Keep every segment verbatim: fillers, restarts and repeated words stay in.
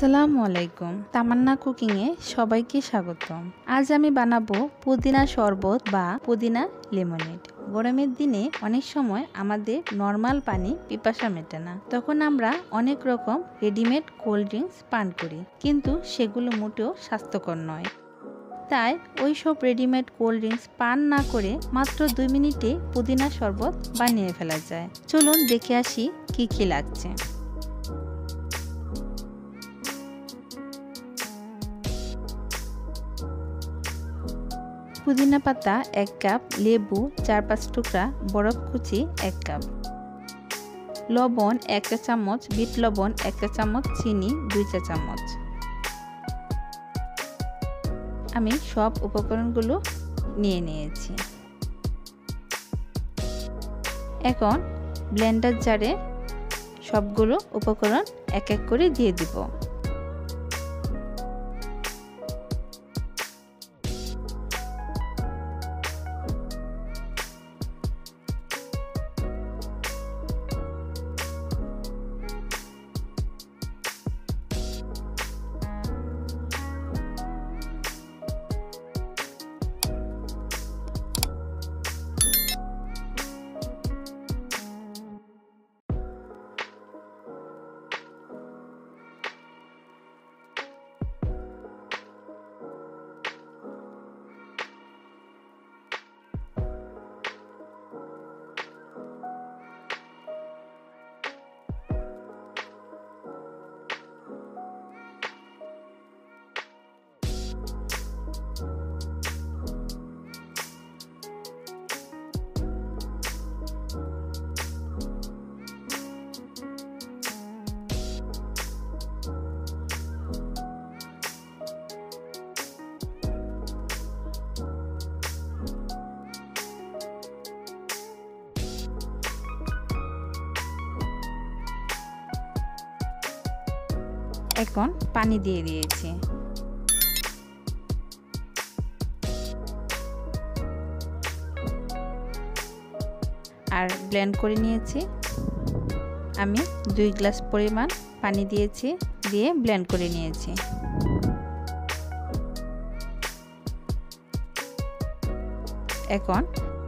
আসসালামু আলাইকুম। তামান্না কুকিং এ সবাইকে স্বাগতম। আজ আমি বানাবো পুদিনা শরবত বা পুদিনা লেমনেড। গরমের দিনে অনেক সময় আমাদের নরমাল পানি পিপাসা মেটে না, তখন আমরা অনেক রকম রেডিমেড কোল্ড ড্রিঙ্কস পান করি, কিন্তু সেগুলো মোটেও স্বাস্থ্যকর নয়। তাই ওই সব রেডিমেড কোল্ড ড্রিঙ্কস পান না করে মাত্র দুই মিনিটে পুদিনা শরবত বানিয়ে ফেলা যায়। চলুন দেখে আসি কি কি লাগছে। পুদিনা পাতা এক কাপ, লেবু চার পাঁচ টুকরা, বরফ কুচি এক কাপ, লবণ এক চা চামচ, বিট লবণ এক চা চামচ, চিনি দুই চা চামচ। আমি সব উপকরণগুলো নিয়ে নিয়েছি। এখন ব্লেন্ডার জারে সবগুলো উপকরণ এক এক করে দিয়ে দিব। এখন পানি দিয়ে দিয়েছি। আর ব্লেন্ড করে নিয়েছি। আমি দুই গ্লাস পরিমাণ পানি দিয়েছি, দিয়ে ব্লেন্ড করে নিয়েছি। এখন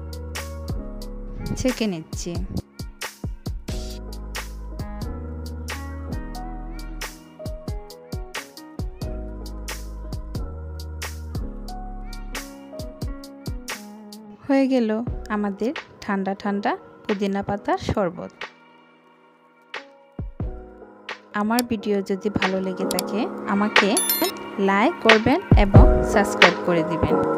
ছেঁকে নিচ্ছি। হয়ে গেল আমাদের ঠান্ডা ঠান্ডা পুদিনা পাতার শরবত। আমার ভিডিও যদি ভালো লেগে থাকে আমাকে লাইক করবেন এবং সাবস্ক্রাইব করে দিবেন।